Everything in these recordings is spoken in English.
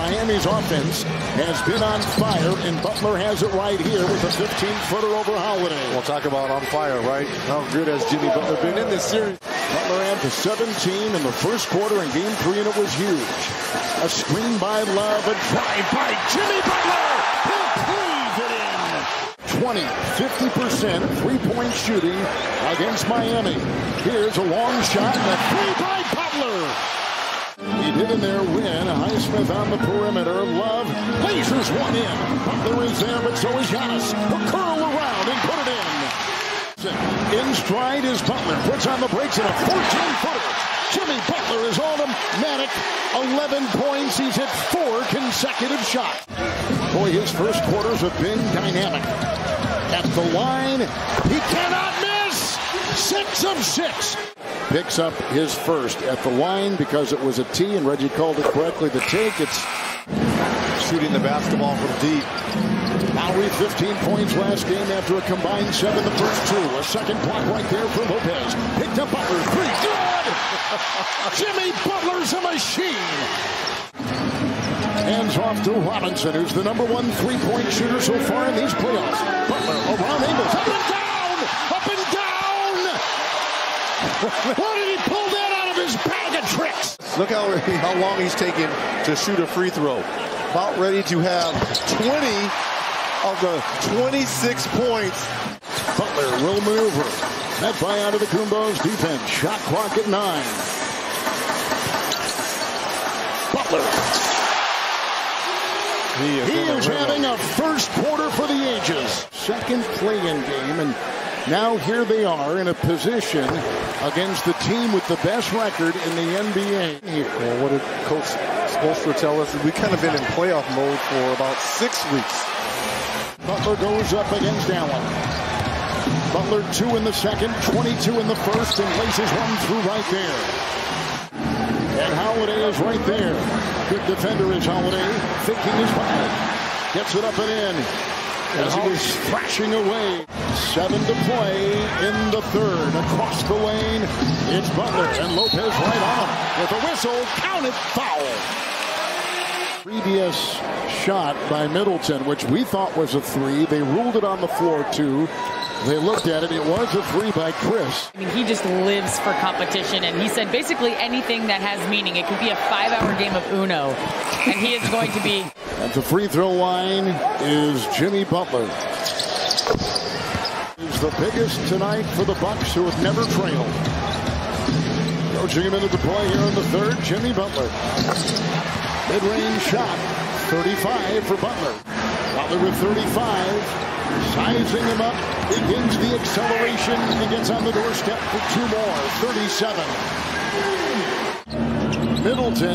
Miami's offense has been on fire, and Butler has it right here with a 15-footer over Holiday. We'll talk about on fire, right? How good has Jimmy Butler been in this series? Butler had to 17 in the first quarter in Game 3, and it was huge. A screen by Love, a drive by Jimmy Butler. He'll cleave it in. 20, 50% three-point shooting against Miami. Here's a long shot, and a three by Butler. He did in their win. Highsmith on the perimeter. Love lasers one in. Butler is there, but so is Giannis. He'll curl around and put it in. In stride is Butler. Puts on the brakes and a 14-footer. Jimmy Butler is automatic. 11 points. He's hit 4 consecutive shots. Boy, his first quarters have been dynamic. At the line, he cannot miss. 6 of 6. Picks up his first at the line because it was a tee, and Reggie called it correctly. The take, it's shooting the basketball from deep. Lowry 15 points last game after a combined 7 the first 2. A second block right there for Lopez. Picked up Butler. 3. Good! Jimmy Butler's a machine. Hands off to Robinson, who's the #1 three-point shooter so far in these playoffs. Butler around angles. Up and down! Up and down! Where did he pull that out of his bag of tricks? Look how long he's taken to shoot a free throw. About ready to have 20 of the 26 points. Butler will maneuver. That by out of the Kumbos defense. Shot clock at 9. Butler. He is having a first quarter for the ages. Second play-in game, and now here they are in a position against the team with the best record in the NBA. Well, what did Coach Spoelstra tell us? We've kind of been in playoff mode for about 6 weeks. Butler goes up against Allen. Butler 2 in the second, 22 in the first, and laces one through right there. And Holiday is right there. Good defender is Holiday, thinking his foul. Gets it up and in as he was thrashing away. 7 to play in the third. Across the lane, it's Butler, and Lopez right on with a whistle. Counted foul. Previous shot by Middleton, which we thought was a 3. They ruled it on the floor, too. They looked at it. It was a 3 by Chris. I mean, he just lives for competition, and he said basically anything that has meaning. It could be a 5-hour game of Uno, and he is going to be. At the free throw line is Jimmy Butler. He's the biggest tonight for the Bucks, who have never trailed. Coaching him into the play here in the third, Jimmy Butler. Mid-range shot, 35 for Butler. Butler with 35, sizing him up, begins the acceleration, and gets on the doorstep for 2 more, 37. Middleton,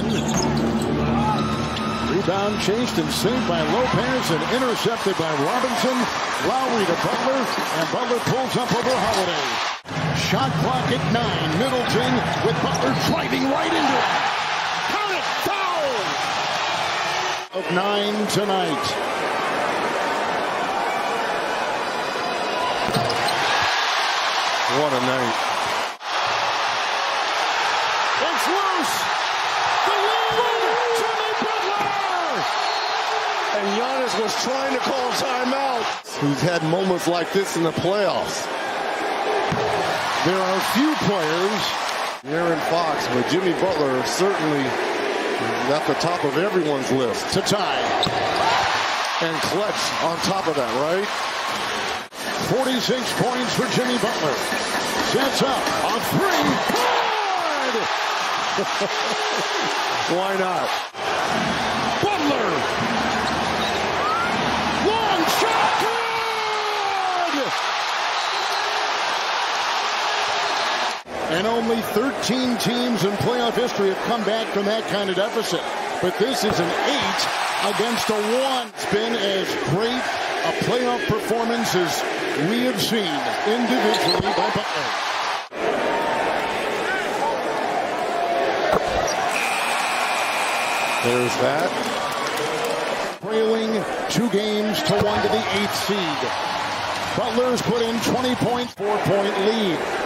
rebound chased and saved by Lopez and intercepted by Robinson. Lowry to Butler, and Butler pulls up over Holiday. Shot clock at 9, Middleton with Butler driving right into it. Count it, foul! Of 9 tonight. What a night. It's loose. The lead, Jimmy Butler! And Giannis was trying to call timeout. He's had moments like this in the playoffs. There are few players. Aaron Fox, but Jimmy Butler certainly at the top of everyone's list. To tie. And clutch on top of that, right? 46 points for Jimmy Butler. Sets up on 3. Good! Why not? Butler! Long shot! Good! And only 13 teams in playoff history have come back from that kind of deficit. But this is an 8 against a 1. It's been as great a playoff performance as we have seen individually by Butler. There's that. Trailing 2 games to 1 to the 8th seed. Butler's put in 20 points, 4-point lead.